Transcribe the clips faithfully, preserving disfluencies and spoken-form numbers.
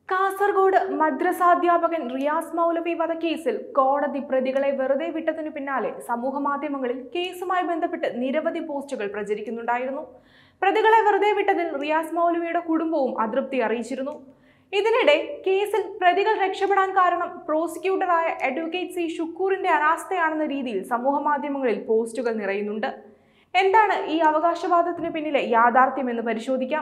കാസർഗോഡ് മദ്രസാധ്യാപകൻ റിയാസ് മൗലവി വധക്കേസിൽ കോടതി പ്രതികളെ വെറുതെ വിട്ടതിനു പിന്നാലെ സമൂഹ മാധ്യമങ്ങളിൽ കേസുമായി ബന്ധപ്പെട്ട് നിരവധി പോസ്റ്റുകൾ പ്രചരിക്കുന്നുണ്ടായിരുന്നു. പ്രതികളെ വെറുതെ വിട്ടതിൽ റിയാസ് മൗലവിയുടെ കുടുംബവും അതൃപ്തി അറിയിച്ചിരുന്നു. ഇതിനിടെ കേസിൽ പ്രതികൾ രക്ഷപ്പെടാൻ കാരണം പ്രോസിക്യൂട്ടറായ അഡ്വക്കേറ്റ് സി ഷുക്കൂറിന്റെ അനാസ്ഥയാണെന്ന രീതിയിൽ സമൂഹ മാധ്യമങ്ങളിൽ പോസ്റ്റുകൾ നിറയുന്നുണ്ട്. എന്താണ് ഈ അവകാശവാദത്തിന് പിന്നിലെ യാഥാർത്ഥ്യമെന്ന് പരിശോധിക്കാം.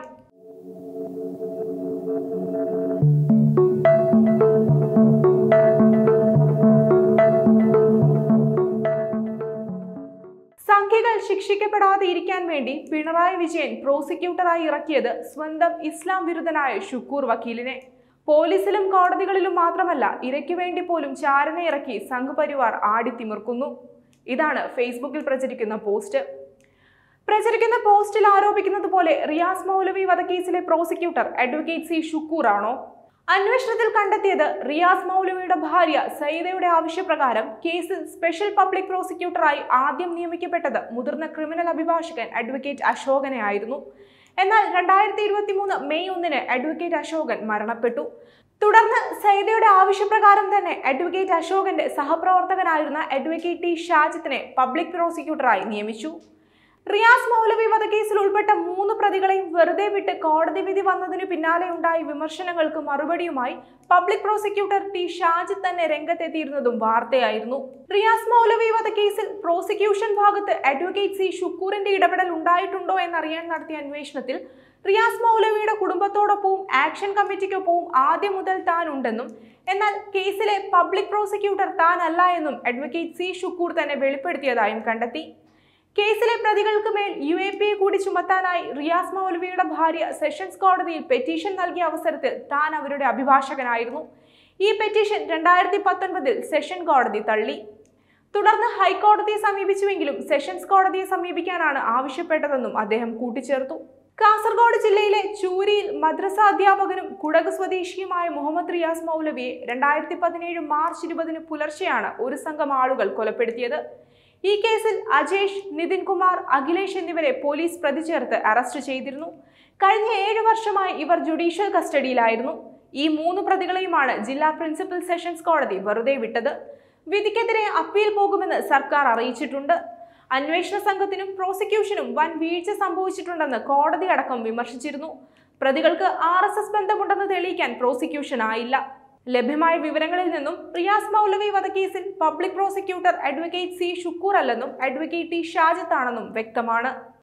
സംഖ്യകൾ ശിക്ഷിക്കപ്പെടാതെ ഇരിക്കാൻ വേണ്ടി പിണറായി വിജയൻ പ്രോസിക്യൂട്ടറായി ഇറക്കിയത് സ്വന്തം ഇസ്ലാം വിരുദ്ധനായ ഷുക്കൂർ വക്കീലിനെ. പോലീസിലും കോടതികളിലും മാത്രമല്ല, ഇരയ്ക്കു വേണ്ടി പോലും ചാരനെ ഇറക്കി സംഘപരിവാർ ആടിത്തിമിർക്കുന്നു. ഇതാണ് ഫേസ്ബുക്കിൽ പ്രചരിക്കുന്ന പോസ്റ്റ്. പ്രചരിക്കുന്ന പോസ്റ്റിൽ ആരോപിക്കുന്നത് പോലെ റിയാസ് മൗലവി വധക്കേസിലെ പ്രോസിക്യൂട്ടർ അഡ്വക്കേറ്റ് സി ഷുക്കൂർ ആണോ? അന്വേഷണത്തിൽ കണ്ടെത്തിയത് റിയാസ് മൗലവിയുടെ ഭാര്യ സയ്യിദയുടെ ആവശ്യപ്രകാരം കേസിൽ സ്പെഷ്യൽ പബ്ലിക് പ്രോസിക്യൂട്ടറായി ആദ്യം നിയമിക്കപ്പെട്ടത് മുതിർന്ന ക്രിമിനൽ അഭിഭാഷകൻ അഡ്വക്കേറ്റ് അശോകനെ ആയിരുന്നു. എന്നാൽ രണ്ടായിരത്തി ഇരുപത്തി മൂന്ന് മെയ് ഒന്നിന് അഡ്വക്കേറ്റ് അശോകൻ മരണപ്പെട്ടു. തുടർന്ന് സയ്യിദയുടെ ആവശ്യപ്രകാരം തന്നെ അഡ്വക്കേറ്റ് അശോകന്റെ സഹപ്രവർത്തകനായിരുന്ന അഡ്വക്കേറ്റ് ടി ഷാജിത്തിനെ പബ്ലിക് പ്രോസിക്യൂട്ടറായി നിയമിച്ചു. റിയാസ് മൗലവി വധക്കേസിൽ ഉൾപ്പെട്ട മൂന്ന് പ്രതികളെയും വെറുതെ വിട്ട് കോടതി വിധി വന്നതിന് പിന്നാലെ ഉണ്ടായ വിമർശനങ്ങൾക്ക് മറുപടിയുമായി പബ്ലിക് പ്രോസിക്യൂട്ടർ ടി ഷാജിത്ത് തന്നെ രംഗത്തെത്തിയിരുന്നതും വാർത്തയായിരുന്നു. റിയാസ് മൗലവി വധക്കേസിൽ പ്രോസിക്യൂഷൻ ഭാഗത്ത് അഡ്വക്കേറ്റ് സി ഷുക്കൂറിന്റെ ഇടപെടൽ ഉണ്ടായിട്ടുണ്ടോ എന്നറിയാൻ നടത്തിയ അന്വേഷണത്തിൽ റിയാസ് മൗലവിയുടെ കുടുംബത്തോടൊപ്പവും ആക്ഷൻ കമ്മിറ്റിക്കൊപ്പവും ആദ്യം മുതൽ താൻ ഉണ്ടെന്നും എന്നാൽ കേസിലെ പബ്ലിക് പ്രോസിക്യൂട്ടർ താനല്ല എന്നും അഡ്വക്കേറ്റ് സി ഷുക്കൂർ തന്നെ വെളിപ്പെടുത്തിയതായും കണ്ടെത്തി. കേസിലെ പ്രതികൾക്ക് മേൽ യു എ പി എ കൂടി ചുമത്താനായി റിയാസ് മൗലവിയുടെ ഭാര്യ സെഷൻസ് കോടതിയിൽ പെറ്റീഷൻ നൽകിയ അവസരത്തിൽ താൻ അവരുടെ അഭിഭാഷകനായിരുന്നു. ഈ പെറ്റീഷൻ രണ്ടായിരത്തി പത്തൊൻപതിൽ സെഷൻ കോടതി തള്ളി. തുടർന്ന് ഹൈക്കോടതിയെ സമീപിച്ചുവെങ്കിലും സെഷൻസ് കോടതിയെ സമീപിക്കാനാണ് ആവശ്യപ്പെട്ടതെന്നും അദ്ദേഹം കൂട്ടിച്ചേർത്തു. കാസർഗോഡ് ജില്ലയിലെ ചൂരിയിൽ മദ്രസ അധ്യാപകനും കുടക് സ്വദേശിയുമായ മുഹമ്മദ് റിയാസ് മൗലവിയെ രണ്ടായിരത്തി പതിനേഴ് മാർച്ച് ഇരുപതിന് പുലർച്ചെയാണ് ഒരു സംഘം ആളുകൾ കൊലപ്പെടുത്തിയത്. ഈ കേസിൽ അജേഷ്, നിതിൻ കുമാർ, അഖിലേഷ് എന്നിവരെ പോലീസ് പ്രതി ചേർത്ത് അറസ്റ്റ് ചെയ്തിരുന്നു. കഴിഞ്ഞ ഏഴ് വർഷമായി ഇവർ ജുഡീഷ്യൽ കസ്റ്റഡിയിലായിരുന്നു. ഈ മൂന്ന് പ്രതികളെയുമാണ് ജില്ലാ പ്രിൻസിപ്പൽ സെഷൻസ് കോടതി വെറുതെ വിട്ടത്. വിധിക്കെതിരെ അപ്പീൽ പോകുമെന്ന് സർക്കാർ അറിയിച്ചിട്ടുണ്ട്. അന്വേഷണ സംഘത്തിനും പ്രോസിക്യൂഷനും വൻ വീഴ്ച സംഭവിച്ചിട്ടുണ്ടെന്ന് കോടതി അടക്കം വിമർശിച്ചിരുന്നു. പ്രതികൾക്ക് ആർ എസ് എസ് ബന്ധമുണ്ടെന്ന് തെളിയിക്കാൻ പ്രോസിക്യൂഷൻ ആയില്ല. ലഭ്യമായ വിവരങ്ങളിൽ നിന്നും റിയാസ് മൗലവി വധക്കേസിൽ public prosecutor advocate C Shukkur അല്ലെന്നും അഡ്വക്കേറ്റ് ടി ഷാജിത്ത് ആണെന്നും വ്യക്തമാണ്.